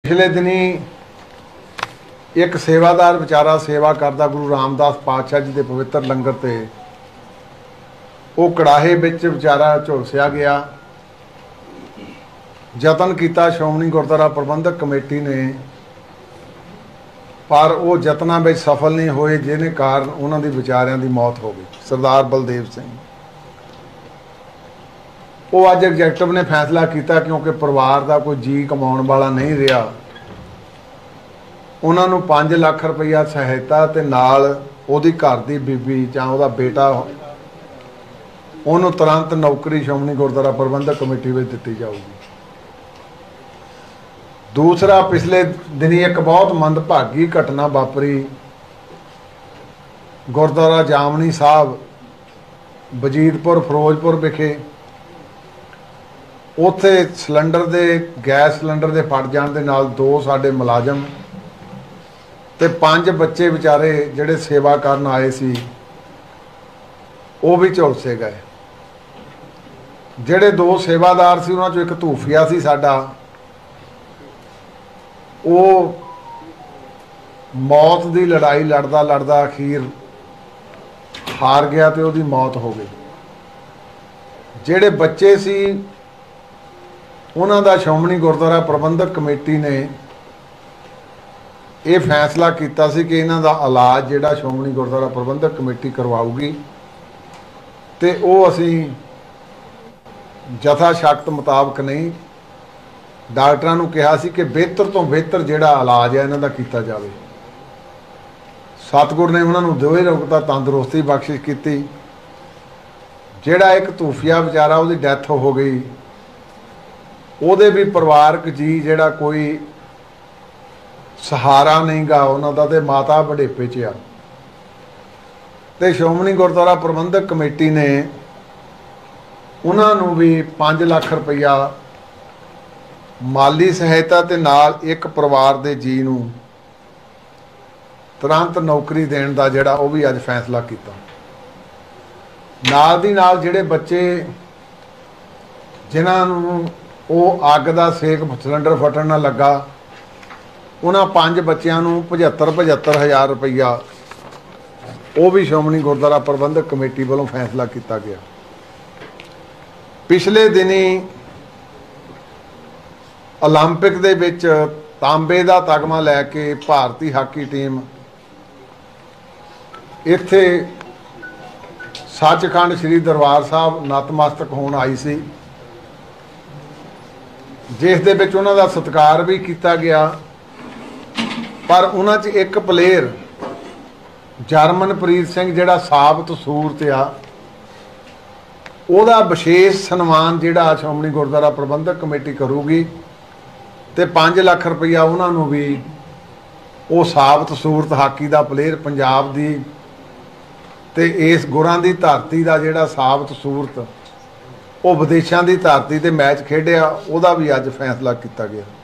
पिछले दिनी एक सेवादार बेचारा सेवा करता गुरु रामदास पातशाह जी के पवित्र लंगर ते वो कड़ाहे विच बेचारा झुलसिया गया। यतन किया श्रोमणी गुरुद्वारा प्रबंधक कमेटी ने, पर वो यत्नां विच सफल नहीं होए, जिहदे कारण उन्हां दी बेचारियां दी मौत हो गई। सरदार बलदेव सिंह वो अज एग्जैक्टिव ने फैसला किया, क्योंकि परिवार का कोई जी कमाउण वाला नहीं रहा, उन्होंने 5 लाख रुपया सहायता ते नाल उहदी घर दी बीबी जां उहदा बेटा उन्होंने तुरंत नौकरी श्रोमणी गुरुद्वारा प्रबंधक कमेटी में दी जाऊगी। दूसरा, पिछले दिनी एक बहुत मंदभागी घटना वापरी गुरुद्वारा जामनी साहब वजीदपुर फिरोजपुर विखे। उत्थे सिलेंडर दे गैस सिलेंडर दे फट जाण दे नाल 2 साडे मुलाजम ते 5 बच्चे बेचारे जिहड़े सेवा करन आए सी वो भी झुलसे गए। जिहड़े 2 सेवादार सी उन्हां चों एक धूफिया सी साडा, वो मौत की लड़ाई लड़दा लड़दा अखीर हार गया तो उसकी मौत हो गई। जिहड़े बच्चे सी उन्हां दा श्रोमणी गुरुद्वारा प्रबंधक कमेटी ने ये फैसला किया सी कि इन्हां दा इलाज जिहड़ा श्रोमणी गुरुद्वारा प्रबंधक कमेटी करवाऊगी, तो वो असीं जथा शक्त मुताबक नहीं, डॉक्टरां नूं कहा सी कि बेहतर तो बेहतर जिहड़ा इलाज है इन्हां दा कीता जावे। सतगुर ने उन्हां नूं दोहे रोगता तंदुरुस्ती बख्शिश की। जिहड़ा एक धूफिया बेचारा उहदी डैथ हो गई, उहदे भी परिवारक जी जिहड़ा कोई सहारा नहीं गा उन्हां दा, ते माता वडेपे च आ। ते श्रोमणी गुरुद्वारा प्रबंधक कमेटी ने उन्हां नूं भी 5 लाख रुपया माली सहायता ते नाल एक परिवार दे जी नूं तुरंत नौकरी देण दा जिहड़ा वो भी अज फैसला किया। नाल दी नाल जिहड़े बच्चे जिन्हां नूं वो अग दा सेक सिलेंडर फटण ना लगा, उन्हां 5 बच्चिआं नूं 75 हज़ार रुपया वो भी श्रोमणी गुरुद्वारा प्रबंधक कमेटी वालों फैसला किया गया। पिछले दिनी ओलंपिक दे विच तांबे दा तगमा लैके भारती हाकी टीम इत्थे सचखंड श्री दरबार साहब नतमस्तक होण आई सी, जिस दे विच उन्हां दा सत्कार भी किया गया। पर उन्हां च एक प्लेयर जरमनप्रीत सिंह जिहड़ा साबत सूरत आ, ਉਹਦਾ विशेष सन्मान जिहड़ा श्रोमणी गुरुद्वारा प्रबंधक कमेटी करूगी, तो 5 लाख रुपया उन्होंने भी वो साबत सूरत हाकी का प्लेयर पंजाब की ते इस गुरां की धरती का जिहड़ा साबत सूरत वो विदेशों की धरती ते मैच खेडिया, ਉਹਦਾ भी अज फैसला किया गया।